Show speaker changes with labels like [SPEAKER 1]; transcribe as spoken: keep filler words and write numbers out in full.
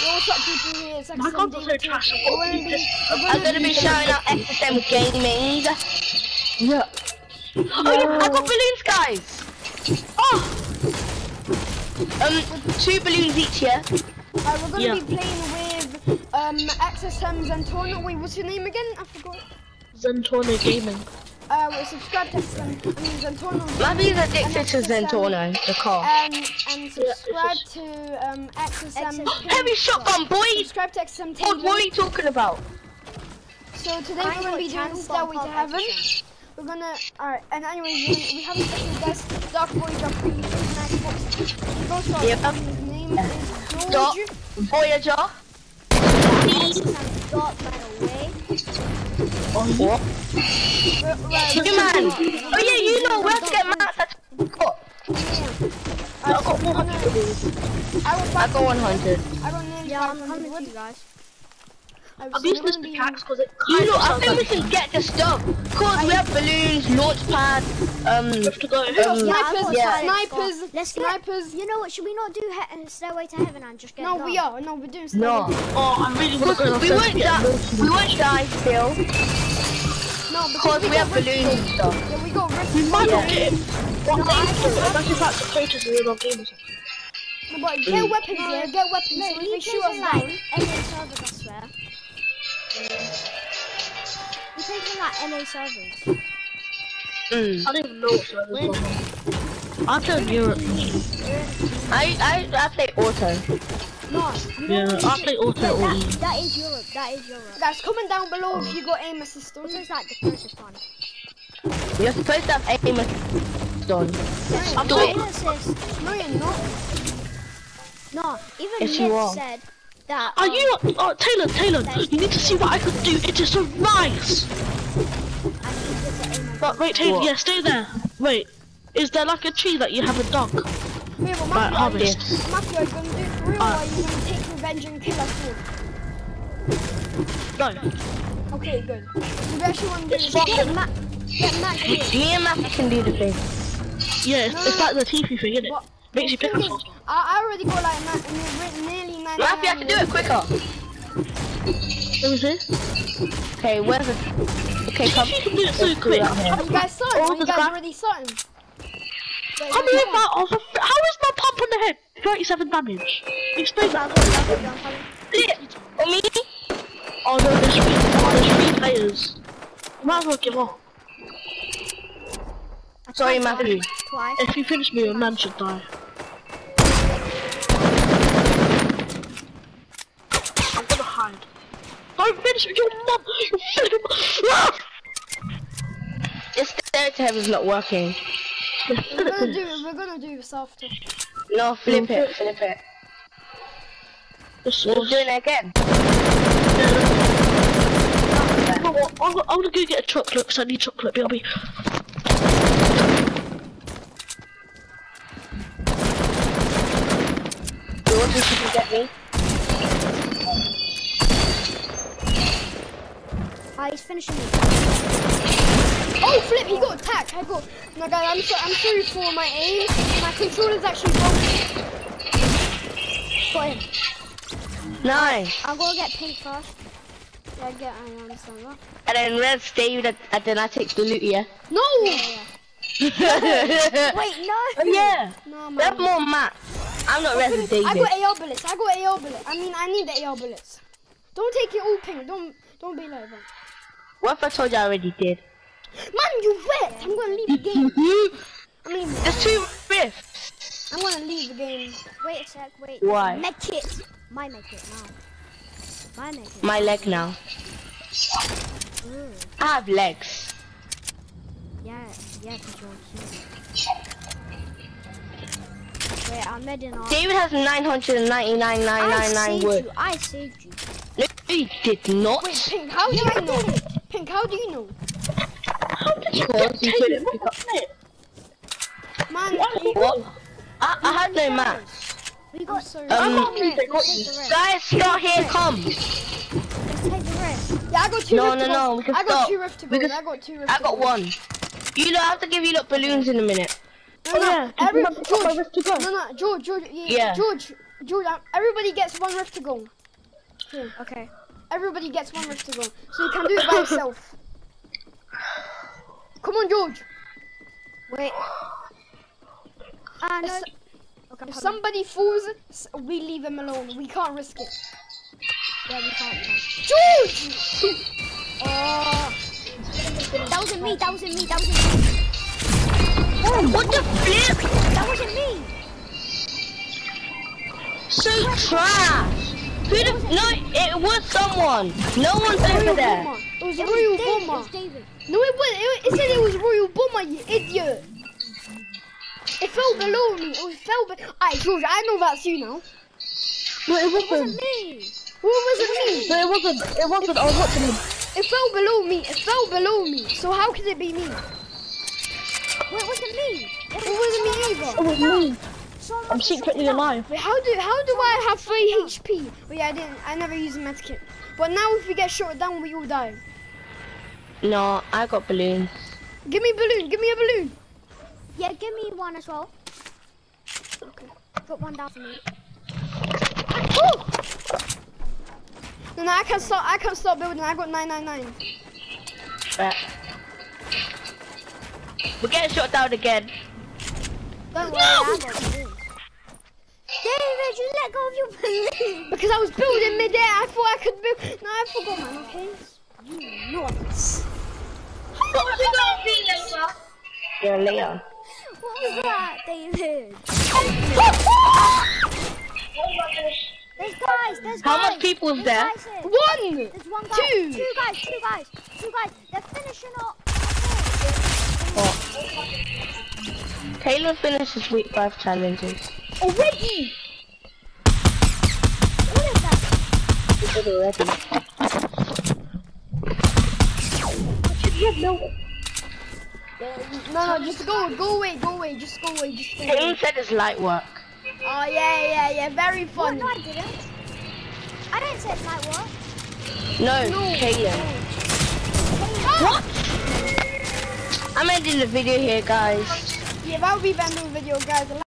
[SPEAKER 1] what's up, people? Here it's
[SPEAKER 2] My God, so trash.
[SPEAKER 3] I'm gonna be shouting out X S M Gaming.
[SPEAKER 2] Yeah.
[SPEAKER 3] Oh yeah, I got balloons, guys. Oh. Um, two balloons each, yeah.
[SPEAKER 1] Uh, we're gonna
[SPEAKER 2] Yeah.
[SPEAKER 1] be playing with um X S M Zentorno. Wait, what's your name again? I forgot.
[SPEAKER 2] Zentorno Gaming.
[SPEAKER 1] Uh, well, subscribe to X S M. I mean Zentorno.
[SPEAKER 3] Maybe he's addicted to Zentorno, the car.
[SPEAKER 1] Um, and subscribe to um X S M.
[SPEAKER 3] Heavy shotgun, boy.
[SPEAKER 1] Subscribe to X S M.
[SPEAKER 3] What, what are you talking about?
[SPEAKER 1] So today we're gonna be doing Stairway to Heaven. We're gonna, alright, and anyway, we, we have a special guest, Dark Voyager three, nice box. Go start.
[SPEAKER 3] Yep.
[SPEAKER 1] His name is
[SPEAKER 3] Dark
[SPEAKER 1] George.
[SPEAKER 3] Voyager.
[SPEAKER 4] Dark, by the way.
[SPEAKER 3] What?
[SPEAKER 1] We're- we're-
[SPEAKER 3] You man. Oh yeah, you know where to get mats. That's got.
[SPEAKER 1] I
[SPEAKER 3] I got one hundred. I got one hundred.
[SPEAKER 1] I don't know.
[SPEAKER 4] Yeah, I'm coming to you guys.
[SPEAKER 2] I'm using this pickaxe because it
[SPEAKER 3] You
[SPEAKER 2] kind
[SPEAKER 3] know,
[SPEAKER 2] of
[SPEAKER 3] I
[SPEAKER 2] sounds
[SPEAKER 3] think we
[SPEAKER 2] like
[SPEAKER 3] can get the stuff. Cause we have balloons, launch pad, um,
[SPEAKER 2] to go.
[SPEAKER 3] um,
[SPEAKER 4] Yeah, I've got
[SPEAKER 1] Yeah.
[SPEAKER 4] silent
[SPEAKER 1] Snipers,
[SPEAKER 4] score. Let's get,
[SPEAKER 1] snipers.
[SPEAKER 4] You know what? Should we not do he Stairway to Heaven and just get?
[SPEAKER 1] No,
[SPEAKER 4] done?
[SPEAKER 1] we are. No, we're doing
[SPEAKER 3] no.
[SPEAKER 1] Stairway.
[SPEAKER 2] Oh, I really want to go
[SPEAKER 3] We
[SPEAKER 2] downstairs
[SPEAKER 3] won't
[SPEAKER 2] to get
[SPEAKER 3] die.
[SPEAKER 2] emotional.
[SPEAKER 3] We won't die still.
[SPEAKER 1] No,
[SPEAKER 3] Cause we have
[SPEAKER 1] got
[SPEAKER 3] balloons and stuff.
[SPEAKER 1] Yeah, we got rift.
[SPEAKER 2] We might not
[SPEAKER 3] Yeah.
[SPEAKER 2] get him. What games do? Imagine if that's a creators in real game or something.
[SPEAKER 1] No, but get weapons, yeah, get weapons.
[SPEAKER 4] No,
[SPEAKER 1] So if
[SPEAKER 4] he
[SPEAKER 1] they shoot
[SPEAKER 4] plays
[SPEAKER 1] us
[SPEAKER 4] in
[SPEAKER 1] down.
[SPEAKER 4] like M A servers, I swear. He plays in like M A servers.
[SPEAKER 3] Mm.
[SPEAKER 2] I don't even know what's going on. I play in Europe.
[SPEAKER 3] I I I play auto.
[SPEAKER 4] No, you know
[SPEAKER 2] Yeah,
[SPEAKER 4] what you
[SPEAKER 2] I
[SPEAKER 4] should-
[SPEAKER 2] play auto
[SPEAKER 4] no,
[SPEAKER 2] or
[SPEAKER 4] that,
[SPEAKER 2] E.
[SPEAKER 4] that is Europe. That is Europe.
[SPEAKER 1] Guys, comment down below if you got aim assist on.
[SPEAKER 4] Also, it's like the closest one.
[SPEAKER 3] You're supposed to have aim assist on.
[SPEAKER 2] I'm
[SPEAKER 3] Do
[SPEAKER 2] doing
[SPEAKER 3] it.
[SPEAKER 4] Aim assist.
[SPEAKER 1] No, you're not.
[SPEAKER 4] No, even
[SPEAKER 3] Yes, you
[SPEAKER 4] Nick
[SPEAKER 3] are.
[SPEAKER 4] said that.
[SPEAKER 2] Are
[SPEAKER 4] um,
[SPEAKER 2] you not? Oh, Taylor, Taylor, you need to see what I could do. It is so nice.
[SPEAKER 4] and he did the aim
[SPEAKER 2] But wait, Taylor,
[SPEAKER 3] What?
[SPEAKER 2] yeah, stay there. Wait, is there like a tree that you haven't dug?
[SPEAKER 1] Wait, but
[SPEAKER 2] Right,
[SPEAKER 1] Matthew, are you,
[SPEAKER 2] harvest.
[SPEAKER 1] Matthew, are you gonna do it for real or
[SPEAKER 2] Uh,
[SPEAKER 1] are you gonna take revenge and kill us all?
[SPEAKER 2] No.
[SPEAKER 1] Okay, good. So we actually want to do
[SPEAKER 2] It's
[SPEAKER 1] this.
[SPEAKER 2] fun.
[SPEAKER 4] Get Matt. Get Matt here.
[SPEAKER 3] Me and Matthew can do the thing.
[SPEAKER 2] Yeah, it's, it's like the teepee thing, isn't it?
[SPEAKER 1] But
[SPEAKER 2] Makes you
[SPEAKER 1] the
[SPEAKER 2] pick
[SPEAKER 1] thing
[SPEAKER 2] up
[SPEAKER 1] is,
[SPEAKER 2] faster.
[SPEAKER 1] I, I already got like nine, nearly nine.
[SPEAKER 3] Matthew, I can do it quicker.
[SPEAKER 2] Let me see.
[SPEAKER 3] Okay, where's the? Okay, come.
[SPEAKER 2] You can do it so
[SPEAKER 3] Let's do
[SPEAKER 2] quick.
[SPEAKER 3] it out here.
[SPEAKER 1] Are you guys starting?
[SPEAKER 2] Oh,
[SPEAKER 1] Are you
[SPEAKER 2] there's a
[SPEAKER 1] guys
[SPEAKER 2] guy.
[SPEAKER 1] already starting? Wait,
[SPEAKER 2] How
[SPEAKER 1] wait,
[SPEAKER 2] many
[SPEAKER 1] come on.
[SPEAKER 2] about of a, how is my pump on the head? thirty-seven damage. Explain that.
[SPEAKER 3] For me?
[SPEAKER 2] Oh no, there's three, oh, there's three players. You might as well give up.
[SPEAKER 3] Sorry, Matthew.
[SPEAKER 4] Twice.
[SPEAKER 2] If you finish me, your man should die. I'm gonna hide. Don't finish me, your mum! You flipping ah!
[SPEAKER 3] This stair to heaven's not working.
[SPEAKER 1] We're gonna do it. We're gonna do this after.
[SPEAKER 3] No, flip it, flip it.
[SPEAKER 2] This
[SPEAKER 3] We're
[SPEAKER 2] was...
[SPEAKER 3] doing it again.
[SPEAKER 2] You know what? I'm, I'm gonna go get a chocolate because I need chocolate, B R B.
[SPEAKER 3] You want to see if you get me?
[SPEAKER 4] Ah, he's finishing me.
[SPEAKER 1] Oh, flip! He got attacked. I got. No, guys, I'm so, I'm sorry for my aim. My controller's actually broken.
[SPEAKER 4] Got him.
[SPEAKER 3] Nice.
[SPEAKER 4] I'm gonna get pink first.
[SPEAKER 1] Yeah, I get. I understand that.
[SPEAKER 3] And then red stay with it, and then I take the loot, yeah?
[SPEAKER 1] No.
[SPEAKER 4] Wait, no.
[SPEAKER 3] Oh, yeah.
[SPEAKER 1] No,
[SPEAKER 3] We have
[SPEAKER 1] man.
[SPEAKER 3] more mats. I'm not res with
[SPEAKER 1] I
[SPEAKER 3] David.
[SPEAKER 1] got A R bullets. I got A R bullets. I mean, I need the A R bullets. Don't take it all pink. Don't don't be like that.
[SPEAKER 3] What if I told you I already did?
[SPEAKER 1] Man, you wet. I'm gonna leave the game. I mean,
[SPEAKER 3] There's two rifts.
[SPEAKER 1] I'm gonna leave the game.
[SPEAKER 4] Wait a sec. Wait.
[SPEAKER 3] Why?
[SPEAKER 4] Medkit. My medkit now. My medkit.
[SPEAKER 3] My leg now.
[SPEAKER 4] Ooh.
[SPEAKER 3] I have legs.
[SPEAKER 4] Yeah. Yeah, because you're human. Wait, I'm medding off.
[SPEAKER 3] David has nine hundred ninety-nine nine
[SPEAKER 4] I
[SPEAKER 3] nine nine
[SPEAKER 4] saved
[SPEAKER 3] wood.
[SPEAKER 4] you. I saved you.
[SPEAKER 3] No, you did not.
[SPEAKER 1] Wait, Pink, how do you know? Pink, how do you know?
[SPEAKER 2] How did you
[SPEAKER 3] Because
[SPEAKER 2] get
[SPEAKER 3] you
[SPEAKER 2] Taylor?
[SPEAKER 3] couldn't pick up.
[SPEAKER 1] Man,
[SPEAKER 3] What? I, I had no mats.
[SPEAKER 4] We
[SPEAKER 1] I'm
[SPEAKER 4] got.
[SPEAKER 1] sorry.
[SPEAKER 3] Um,
[SPEAKER 4] Let's take the risk.
[SPEAKER 3] Guys, start here, come.
[SPEAKER 4] Let's take the risk.
[SPEAKER 1] Yeah, I got two.
[SPEAKER 3] No,
[SPEAKER 1] rift
[SPEAKER 3] no,
[SPEAKER 1] to
[SPEAKER 3] no,
[SPEAKER 1] go.
[SPEAKER 3] we can
[SPEAKER 1] I got
[SPEAKER 3] stop.
[SPEAKER 1] two rift to
[SPEAKER 3] We
[SPEAKER 1] go.
[SPEAKER 3] can-
[SPEAKER 1] I got two rift
[SPEAKER 3] I
[SPEAKER 1] to
[SPEAKER 3] got
[SPEAKER 1] go.
[SPEAKER 3] one. You know, I have to give you lot balloons in a minute.
[SPEAKER 1] No,
[SPEAKER 2] Oh
[SPEAKER 1] no,
[SPEAKER 2] yeah,
[SPEAKER 1] every,
[SPEAKER 2] did you have a
[SPEAKER 1] George,
[SPEAKER 2] rift to go?
[SPEAKER 1] no, no, George, George, yeah,
[SPEAKER 3] Yeah.
[SPEAKER 1] George, George, um, everybody gets one rift to go. Here.
[SPEAKER 4] Okay.
[SPEAKER 1] Everybody gets one rift to go, so you can do it by yourself. Come on, George.
[SPEAKER 4] Wait. Ah, no.
[SPEAKER 1] If,
[SPEAKER 4] Okay,
[SPEAKER 1] if
[SPEAKER 4] hold on.
[SPEAKER 1] somebody falls, s- we leave him alone. We can't risk it.
[SPEAKER 4] Yeah, we can't. we can't.
[SPEAKER 1] George!
[SPEAKER 4] Oh. That wasn't me. That wasn't me. That wasn't me.
[SPEAKER 3] What the flip?
[SPEAKER 4] That wasn't me.
[SPEAKER 3] So trash. Who the, no, it was someone. No one's over
[SPEAKER 1] Royal
[SPEAKER 3] there.
[SPEAKER 1] Bomber. It was
[SPEAKER 4] It
[SPEAKER 1] Royal
[SPEAKER 4] was David. It
[SPEAKER 1] Bomber.
[SPEAKER 4] was David.
[SPEAKER 1] No, it wasn't. It, it said it was Royal Bomber, you idiot. It fell below me. It was fell below. Alright, George, I know that's you now.
[SPEAKER 3] No, it
[SPEAKER 4] It
[SPEAKER 3] wasn't.
[SPEAKER 4] wasn't me.
[SPEAKER 1] What was it me?
[SPEAKER 3] No, it wasn't. It wasn't. I was watching him.
[SPEAKER 1] It fell below me. It fell below me. So how could it be me?
[SPEAKER 4] Wait, it wasn't me.
[SPEAKER 1] It wasn't me either.
[SPEAKER 3] It was me.
[SPEAKER 4] Someone
[SPEAKER 3] I'm
[SPEAKER 4] must have
[SPEAKER 3] secretly
[SPEAKER 4] shot me
[SPEAKER 3] alive.
[SPEAKER 1] Wait, how do how do I have three H P? But yeah, I didn't. I never used a medkit. But now if we get shot down, we all die.
[SPEAKER 3] No, I got balloons.
[SPEAKER 1] Give me a balloon. Give me a balloon.
[SPEAKER 4] down. Yeah, give me one as well.
[SPEAKER 1] Okay.
[SPEAKER 4] Put one down for me.
[SPEAKER 1] Oh! No, no, I can't start. I can't start building. I got nine nine nine.
[SPEAKER 3] Right. We're getting shot down again.
[SPEAKER 4] Don't worry,
[SPEAKER 1] No!
[SPEAKER 4] I got balloons. David, you let go of your balloon.
[SPEAKER 1] Because I was building midair. I thought I could build. No, I forgot, man. Okay.
[SPEAKER 4] You nuts.
[SPEAKER 3] You're Leon.
[SPEAKER 4] What was that, David? There's guys, there's
[SPEAKER 3] How
[SPEAKER 4] guys.
[SPEAKER 3] much people is
[SPEAKER 4] There's
[SPEAKER 3] there?
[SPEAKER 4] guys here.
[SPEAKER 1] One,
[SPEAKER 4] There's one guy.
[SPEAKER 1] two.
[SPEAKER 4] Two guys, two guys, two guys. They're finishing up.
[SPEAKER 3] What? Taylor finishes week five challenges.
[SPEAKER 1] Already.
[SPEAKER 4] What is that?
[SPEAKER 3] He did already.
[SPEAKER 1] No, no, just go, go away, go away, just go away, just go away.
[SPEAKER 3] Taylor said it's light work.
[SPEAKER 1] Oh yeah, yeah, yeah, very
[SPEAKER 4] What?
[SPEAKER 1] fun.
[SPEAKER 4] No, I didn't. I didn't say it might work.
[SPEAKER 3] No,
[SPEAKER 1] No.
[SPEAKER 3] Taylor. What? I'm ending the video here, guys.
[SPEAKER 1] Yeah, that would be the end of the video, guys.